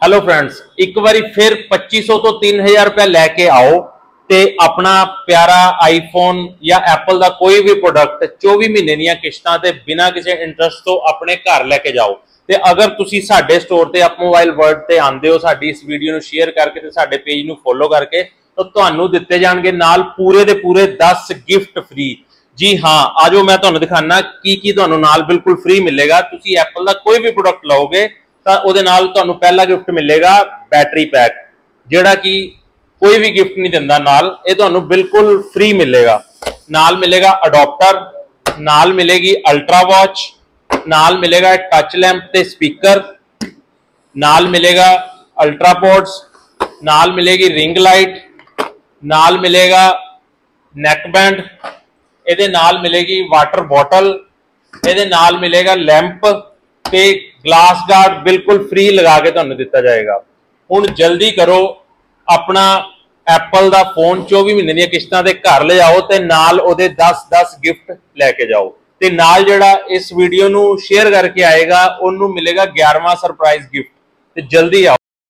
Hello friends, एक बारी फिर 2500 तो 3000 रुपया लैके आओ ते अपना प्यारा आईफोन या एप्पल का कोई भी प्रोडक्ट 24 महीने दी किश्तां ते बिना किसी इंटरस्ट तो अपने घर लैके जाओ। ते अगर तुसी साडे स्टोर ते अप मोबाइल वर्ल्ड ते आंदे हो, साडी इस वीडियो नू शेयर करके ते साडे पेज नू फॉलो करके, तो तुहानू दिते जाणगे नाल पूरे दे पूरे 10 गिफ्ट फ्री। जी हाँ, आजो मैं तुहानू दिखाना की तुहानू नाल बिल्कुल फ्री मिलेगा। तुसी एप्पल का कोई भी प्रोडक्ट लओगे तो ਉਹਦੇ ਨਾਲ ਤੁਹਾਨੂੰ ਪਹਿਲਾ ਗਿਫਟ ਮਿਲੇਗਾ बैटरी पैक, ਜਿਹੜਾ कि कोई भी गिफ्ट नहीं ਦਿੰਦਾ ਨਾਲ, ਇਹ ਤੁਹਾਨੂੰ बिल्कुल फ्री मिलेगा। नाल मिलेगा अडॉप्टर, नाल मिलेगी अल्ट्रा वॉच, नाल मिलेगा टच लैंप ते स्पीकर, नाल मिलेगा अल्ट्रा पोर्ट्स, नाल मिलेगी रिंग लाइट, नाल मिलेगा नैक बैंड, ਇਹਦੇ नाल मिलेगी वाटर बॉटल, ਇਹਦੇ नाल मिलेगा लैंप ते ग्लास गार्ड बिल्कुल फ्री लगा के तुहानू दिता जाएगा। हुण जल्दी करो, अपना एप्पल दा फोन 24 महीने दी किश्तां दे घर ले आओ ते नाल ओदे 10 गिफ्ट लैके जाओ। ते नाल जिहड़ा इस वीडियो नू शेयर करके आएगा ओनू मिलेगा 11वां सरप्राइज गिफ्ट। ते जल्दी आओ।